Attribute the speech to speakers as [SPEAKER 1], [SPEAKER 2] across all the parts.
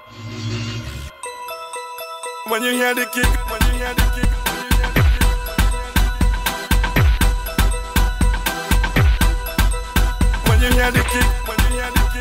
[SPEAKER 1] When you hear the kick, when you hear the kick, when you hear the kick, when you hear the kick.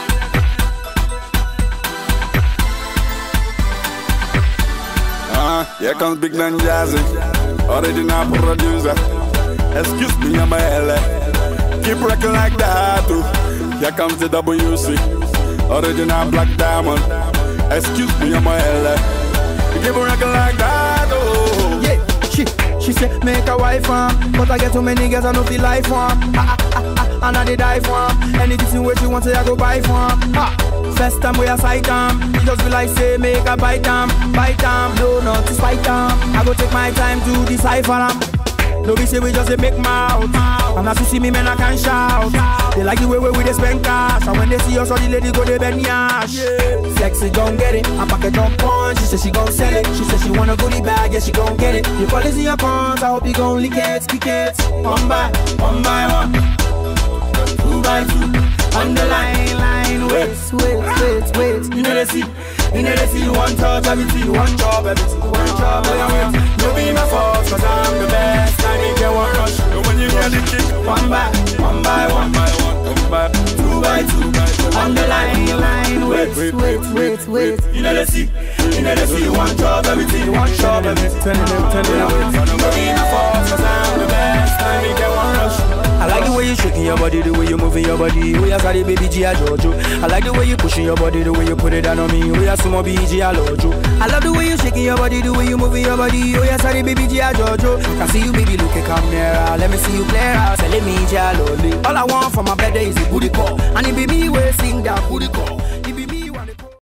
[SPEAKER 1] Here comes Big Dan Jazzy, original producer. Excuse me, I'm a LA. Keep rocking like that too. Here comes the WC, original Black Diamond. Excuse me, I'm a LA. Keep rocking like that oh.
[SPEAKER 2] Yeah, she said make a wife but I get too many girls I know feel life and I did die for anything where she wants I go buy for First time we a sight you just feel like say make a bite no not to spite I go take my time to decipher no be say we just make mouth and as you see me man I can shout they like the way we dey spend cash and when they see us all the ladies go they bend yash Flexi gon' get it, I pack it on punch. She said she gon' sell it. She said she wanna goodie bag, yeah she gon' get it. Your policy your pawns, I hope you gon' lick it, speak it. One by one, 2 by 2. On the line, wait. You know they see, you want touch everything, you want job everything, you want job everything. No be my fault, cause I'm the best. I need you one rush.
[SPEAKER 1] When you hear the kick,
[SPEAKER 2] 1 by 1, 2 by 2. On the line, wait. You know they see, you want job everything, you want job everything. Turn it up. No be my fault, cause I'm the best. I need you one rush. I like the way you shaking your body, the way you moving your body. We are sorry baby G.I. Jojo. I like the way you pushing your body, the way you put it down on me. We are sumo BG.I. Lojo. I love the way you shaking your body, the way you moving your body. We are sorry baby G.I. Jojo. Can see you baby look come nearer. Let me see you play out. Tell me G.I. Loli. All I want for my birthday is a booty call. And it be me where sing that booty call.